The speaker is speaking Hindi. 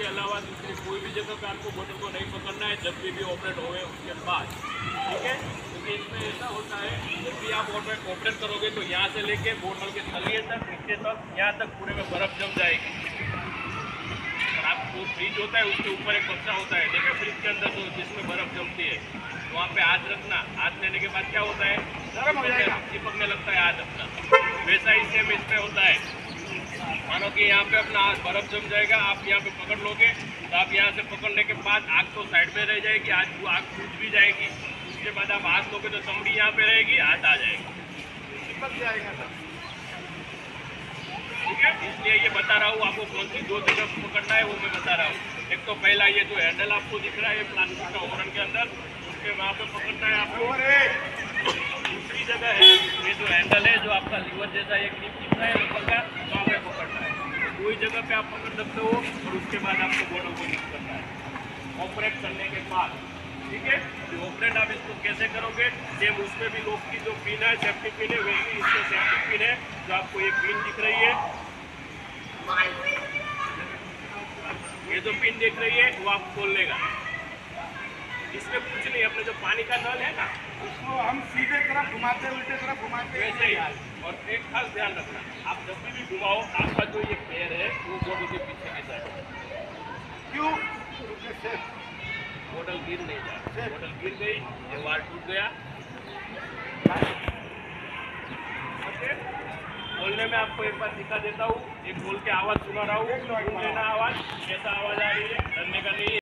अलावा दूसरी कोई भी जगह पे आपको बॉटल को नहीं पकड़ना है जब भी ऑपरेट होवे उसके बाद, ठीक है। क्योंकि इसमें ऐसा होता है जब भी आप ऑपरेट करोगे तो यहाँ से लेके बोतल के तलिए तक, नीचे तक, यहाँ तक पूरे में बर्फ़ जम जाएगी। और आपको फ्रिज होता है उसके ऊपर एक बक्सा होता है, देखिए फ्रिज के अंदर तो जिसमें बर्फ़ जमती है, तो वहाँ पे हाथ रखना। हाथ लेने के बाद क्या होता है, चिपकने लगता है हाथ अपना। वैसा ही सेम इसमें होता है। मानो कि यहाँ पे अपना हाथ बर्फ़ जम जाएगा, आप यहाँ पे पकड़ लोगे तो आप यहाँ से पकड़ने के बाद आग तो साइड में रह जाएगी, आग सूझ भी जाएगी। उसके बाद आप हाथ लोगे तो चमड़ी यहाँ पे रहेगी, हाथ आ जाएगा, चिपक जाएगा सर, ठीक है। इसलिए ये बता रहा हूँ आपको कौन सी दो जगह पकड़ना है वो मैं बता रहा हूँ। एक तो पहला ये जो हैंडल आपको दिख रहा है प्लास्टिक का ओवन के अंदर, उसके वहाँ पे पकड़ना है आपको। दूसरी जगह है ये जो हैंडल है जो आपका लीवर जैसा एक क्लिप दिख रहा है ऊपर का, वहाँ पे पकड़ना है। कोई जगह पे आप पकड़ सकते हो और उसके बाद आपको बॉटल को यूज करना है ऑपरेट करने के बाद, ठीक है। तो ऑपरेट आप इसको कैसे करोगे, सेम उसमें भी लोग की जो पिन है सेफ्टी पिन है, वैसे इसमें सेफ्टी पिन है जो आपको एक पिन दिख रही है, ये जो पिन दिख रही है वो आप खोल लेगा। इसमें कुछ नहीं, अपने जो पानी का नल है ना उसको हम सीधे तरफ घुमाते उल्टे तरफ घुमाते वैसे ही। और एक खास ध्यान रखना, आप जब भी घुमाओ आपका जो ये पैर है वो बॉडी के पीछे की साइड, क्यों बॉटल गिर नहीं जाए। बॉटल गिर गई, ये वार टूट गया। ओके, बोलने में आपको एक बार दिखा देता हूँ, एक बोल के आवाज़ सुना रहा हूँ, सुन लेना आवाज़ कैसा आवाज़ आ रही है, डरने का नहीं है।